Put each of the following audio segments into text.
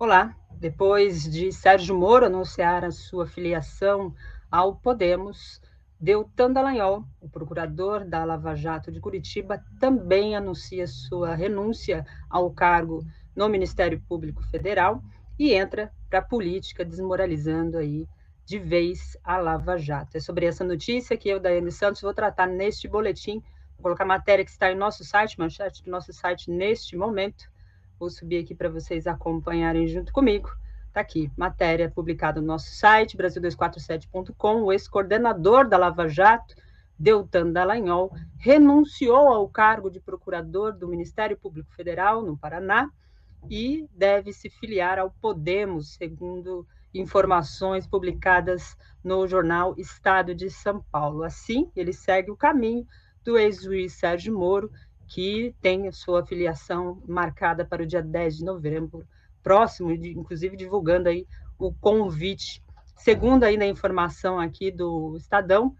Olá, depois de Sérgio Moro anunciar a sua filiação ao Podemos, Deltan Dallagnol, o procurador da Lava Jato de Curitiba, também anuncia sua renúncia ao cargo no Ministério Público Federal e entra para a política, desmoralizando aí de vez a Lava Jato. É sobre essa notícia que eu, Daiane Santos, vou tratar neste boletim. Vou colocar a matéria que está em nosso site, manchete do nosso site neste momento. Vou subir aqui para vocês acompanharem junto comigo. Está aqui, matéria publicada no nosso site, Brasil247.com. O ex-coordenador da Lava Jato, Deltan Dallagnol, renunciou ao cargo de procurador do Ministério Público Federal, no Paraná, e deve se filiar ao Podemos, segundo informações publicadas no jornal Estado de São Paulo. Assim, ele segue o caminho do ex-juiz Sérgio Moro, que tem sua filiação marcada para o dia 10 de novembro próximo, inclusive divulgando aí o convite. Segundo ainda a informação aqui do Estadão,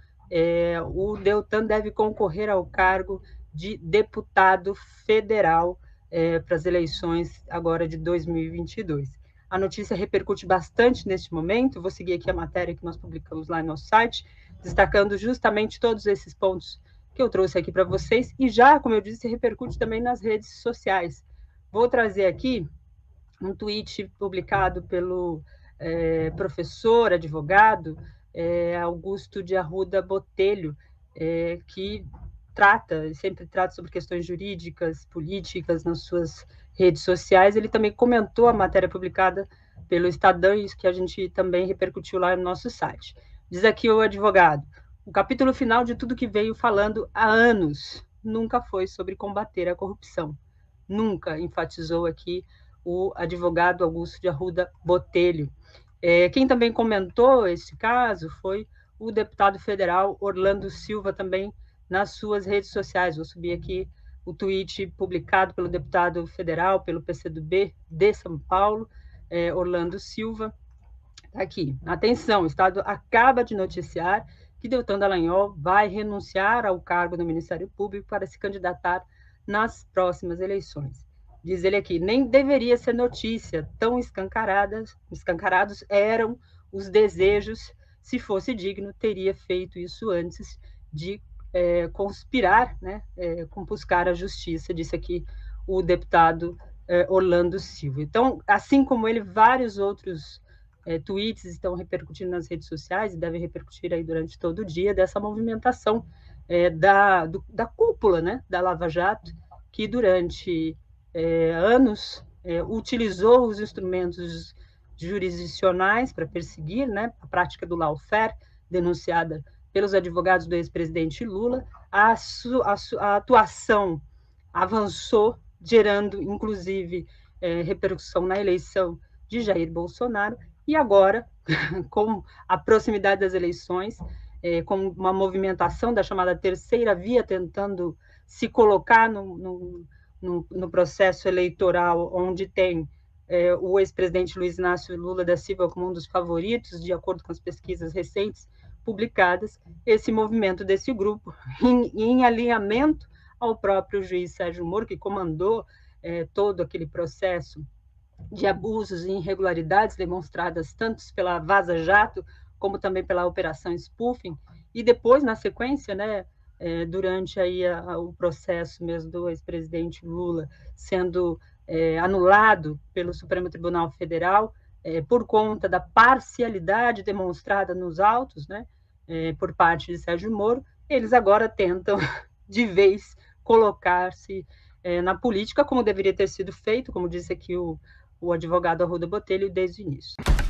o Deltan deve concorrer ao cargo de deputado federal para as eleições agora de 2022. A notícia repercute bastante neste momento. Vou seguir aqui a matéria que nós publicamos lá no nosso site, destacando justamente todos esses pontos que eu trouxe aqui para vocês, e já, como eu disse, repercute também nas redes sociais. Vou trazer aqui um tweet publicado pelo professor, advogado, Augusto de Arruda Botelho, que sempre trata sobre questões jurídicas, políticas nas suas redes sociais. Ele também comentou a matéria publicada pelo Estadão, isso que a gente também repercutiu lá no nosso site. Diz aqui o advogado: o capítulo final de tudo que veio falando há anos nunca foi sobre combater a corrupção. Nunca, enfatizou aqui o advogado Augusto de Arruda Botelho. Quem também comentou esse caso foi o deputado federal Orlando Silva, também nas suas redes sociais. Vou subir aqui o tweet publicado pelo deputado federal, pelo PCdoB de São Paulo, Orlando Silva. Tá aqui, atenção, o Estado acaba de noticiar que Deltan Dallagnol vai renunciar ao cargo do Ministério Público para se candidatar nas próximas eleições. Diz ele aqui: nem deveria ser notícia, tão escancarados eram os desejos. Se fosse digno, teria feito isso antes de conspirar, né, compuscar a justiça, disse aqui o deputado Orlando Silva. Então, assim como ele, vários outros tweets estão repercutindo nas redes sociais e devem repercutir aí durante todo o dia dessa movimentação da cúpula, né, da Lava Jato, que durante anos utilizou os instrumentos jurisdicionais para perseguir, né, a prática do lawfare, denunciada pelos advogados do ex-presidente Lula. A atuação avançou, gerando, inclusive, repercussão na eleição de Jair Bolsonaro, e agora, com a proximidade das eleições, com uma movimentação da chamada terceira via, tentando se colocar no processo eleitoral, onde tem o ex-presidente Luiz Inácio Lula da Silva como um dos favoritos, de acordo com as pesquisas recentes publicadas, esse movimento desse grupo, em alinhamento ao próprio juiz Sérgio Moro, que comandou todo aquele processo de abusos e irregularidades demonstradas tanto pela Vaza Jato, como também pela Operação Spoofing, e depois, na sequência, né, durante aí o processo mesmo do ex-presidente Lula sendo anulado pelo Supremo Tribunal Federal, por conta da parcialidade demonstrada nos autos, né, por parte de Sérgio Moro, eles agora tentam, de vez, colocar-se na política, como deveria ter sido feito, como disse aqui o advogado Arruda Botelho, desde o início.